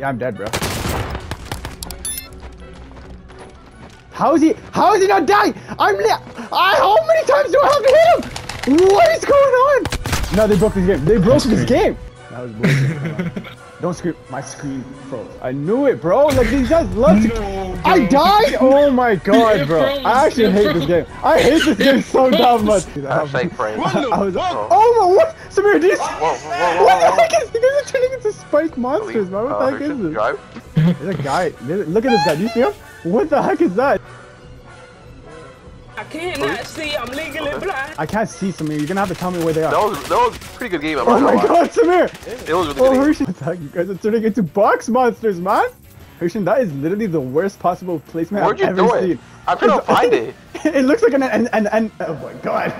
Yeah, I'm dead, bro. How is he not dying? How many times do I have to hit him? What is going on? No, they broke this game. They broke this game. That was bullshit. Don't scream. My screen froze. I knew it, bro. Like, these guys love to... No, I died? Oh my god, bro. I actually hate this game. I hate this game so damn much. Fake frame. Oh my, what? Samir, this... What the heck is... You guys are turning into spiked monsters, man. What the heck is this? There's a guy. Look at this guy. Do you see him? What the heck is that? I cannot see. I'm legally blind. I can't see, Samir. You're gonna have to tell me where they are. That was a pretty good game. Oh my god, Samir! It was really good. Hershey, you guys are turning into box monsters, man. Hershey, that is literally the worst possible placement I've ever seen. I'm trying to find it. It looks like an oh my god.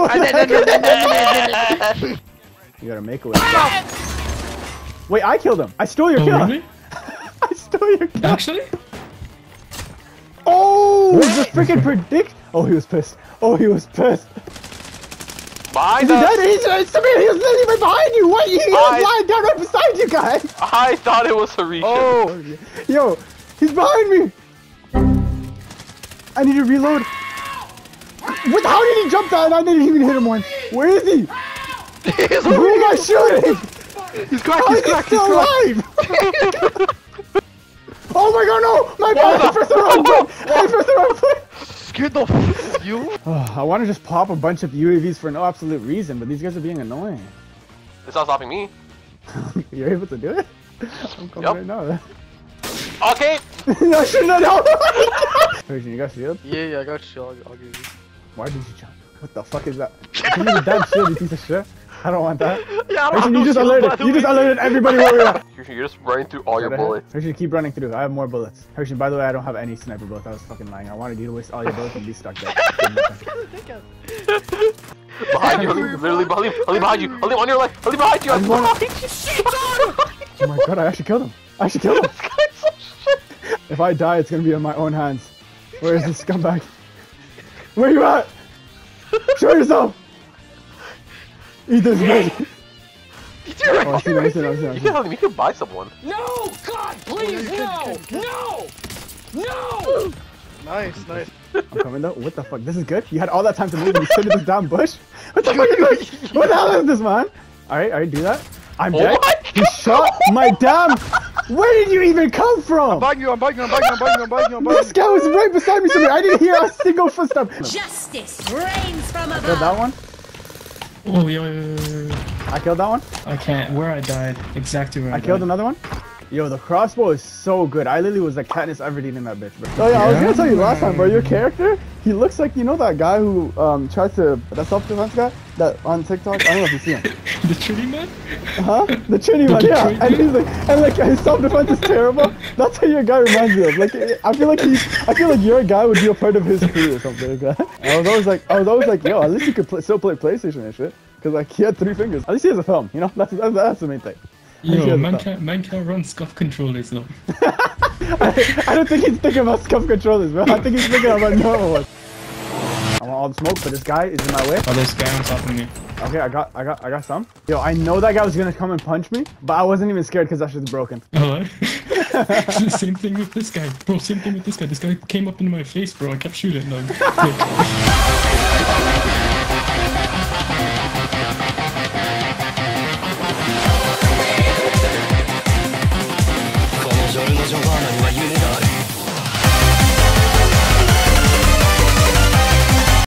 You gotta make a way. Wait, I killed him. I stole your kill. Really? I stole your kill. Actually? Oh, the freaking predict. Oh, he was pissed. Oh, he was pissed. Behind us. He's Samir, he was literally right behind you. What? He was lying down right beside you guys. I thought it was Harisha. Oh, yo, he's behind me. I need to reload. What? How did he jump that? I didn't even hit him once. Where is he? Who am I shooting? He's cracked. He's cracked. He's still alive. Oh my god, no! My bad! I pressed the wrong button! I pressed the wrong button! Scared the you? I want to just pop a bunch of UAVs for no absolute reason, but these guys are being annoying. It's not stopping me. You're able to do it? I'm coming right now. Okay! No, shit, no! Persian, you got shield? Yeah, I got shield. I'll give you. Why did you jump? What the fuck is that? Give me the damn shield, you piece of shit. I don't want that. Yeah, Hershey, you just alerted everybody where we're at. You're just running through all your bullets. Hershey, keep running through. I have more bullets. Hershey, by the way, I don't have any sniper bullets. I was fucking lying. I wanted you to waste all your bullets and be stuck there. Behind you, literally behind you. Only on your left. Only behind you. Oh my god, I actually killed him. I actually killed him. If I die, it's gonna be on my own hands. Where is this scumbag? Where you at? Show yourself! Eat this bitch! Oh, I see him. You can buy someone. No! God, please, no! No! No! Nice. I'm coming though. What the fuck? This is good? You had all that time to move and you stood in this damn bush? What the fuck is this? What the hell is this, man? Alright, do that. I'm dead. He shot my damn... Where did you even come from? I'm bugging you. This guy was right beside me, Samir. I didn't hear a single footstep. Justice reigns from above. I killed that one. Oh, yo. I killed that one. I can't. Where I died. Exactly where I died. killed another one. Yo, the crossbow is so good. I literally was like Katniss Everdeen in that bitch, bro. Oh yeah, I was gonna tell you last time, bro. Your character, he looks like, you know that guy who tries to, that self-defense guy that on TikTok. I don't know if you see him. The Trinity man? Huh? The Trinity man, yeah. And he's like, his self-defense is terrible. That's how your guy reminds me of. Like, I feel like your guy would be a part of his crew or something like that. I was always like, yo, at least he could still play PlayStation and shit. Cause like he had 3 fingers. At least he has a thumb, you know. That's the main thing. Yo, man can't run scuff controllers though. I don't think he's thinking about scuff controllers, bro. I think he's thinking about normal ones. I want all the smoke, but this guy is in my way. Oh, this guy on top of me. Okay, I got some. Yo, I know that guy was gonna come and punch me, but I wasn't even scared because that shit's broken. Oh, same thing with this guy, bro. Same thing with this guy. This guy came up into my face, bro. I kept shooting.